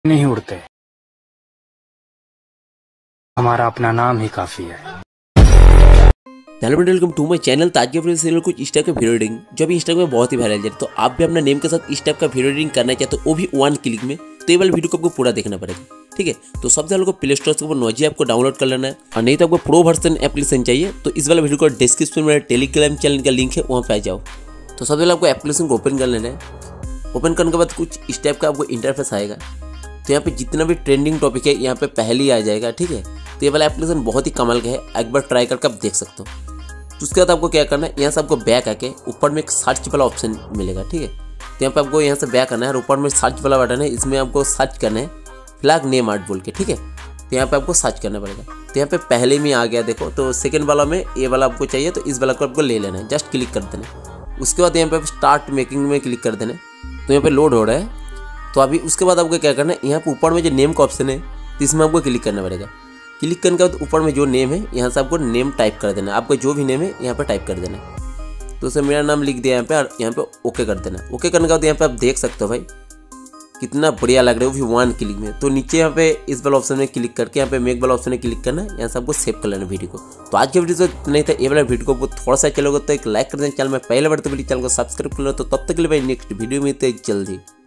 नहीं उड़ते, हमारा अपना नाम ही काफी है। Hello friend, welcome to my channel. तो आज के वीडियो सीरियल कुछ इस टाइप का वीडियो एडिटिंग जो अभी इंस्टाग्राम में बहुत ही वायरल है, तो आप भी अपना नेम के साथ इस टाइप का वीडियो एडिटिंग करना चाहते हो, वो भी 1 क्लिक में, तो ये वाला वीडियो को आपको पूरा देखना पड़ेगा। ठीक है, तो सबसे पहले आपको प्ले स्टोर से नोजी ऐप को डाउनलोड कर लेना है, और नहीं तो आपको प्रो वर्जन एप्लीकेशन चाहिए तो इस वाला वीडियो को डिस्क्रिप्शन में मेरा टेलीग्राम चैनल का लिंक है, वहाँ पे आ जाओ। तो सबसे पहले आपको एप्लीकेशन को ओपन कर लेना है। ओपन करने के बाद कुछ इस टाइप का आपको इंटरफेस आएगा। तो यहाँ पे जितना भी ट्रेंडिंग टॉपिक है यहाँ पे पहले ही आ जाएगा। ठीक है, तो ये वाला एप्लीकेशन बहुत ही कमाल का है, एक बार ट्राई करके आप देख सकते हो। तो उसके बाद आपको क्या करना है, यहाँ से आपको बैक आके ऊपर में एक सर्च वाला ऑप्शन मिलेगा। ठीक है, तो यहाँ पे आपको यहाँ से बैक आना है और ऊपर में सर्च वाला बटन है, इसमें आपको सर्च करना है फ्लैग नेम आर्ट बोल के। ठीक है, तो यहाँ पे आपको सर्च करना पड़ेगा। तो यहाँ पे पहले में आ गया, देखो। तो सेकंड वाला में ये वाला आपको चाहिए, तो इस वाला को आपको ले लेना है, जस्ट क्लिक कर देना। उसके बाद यहाँ पे स्टार्ट मेकिंग में क्लिक कर देना। तो यहाँ पे लोड हो रहा है। तो अभी उसके बाद आपको क्या करना है, यहाँ पे ऊपर में जो नेम का ऑप्शन है, तो इसमें आपको क्लिक करना पड़ेगा। क्लिक करने के बाद ऊपर में जो नेम है, यहाँ से आपको नेम टाइप कर देना। आपका जो भी नेम है यहाँ पे टाइप कर देना। तो उसे मेरा नाम लिख दिया यहाँ पे, और यहाँ पे ओके कर देना। ओके करने के बाद यहाँ पे आप देख सकते हो भाई कितना बढ़िया लग रहा है, वो भी 1 क्लिक में। तो नीचे यहाँ पे इस वाला ऑप्शन में क्लिक करके यहाँ पे मेक वाला ऑप्शन में क्लिक करना है, यहाँ से आपको सेव कर लेना वीडियो को। तो आज के वीडियो तो नहीं था, ये वाला वीडियो को थोड़ा सा चलोगे तो एक लाइक कर देना। चैनल में पहले बार तो चैनल को सब्सक्राइब कर लो। तो तब तक के लिए भाई नेक्स्ट वीडियो में जल्दी।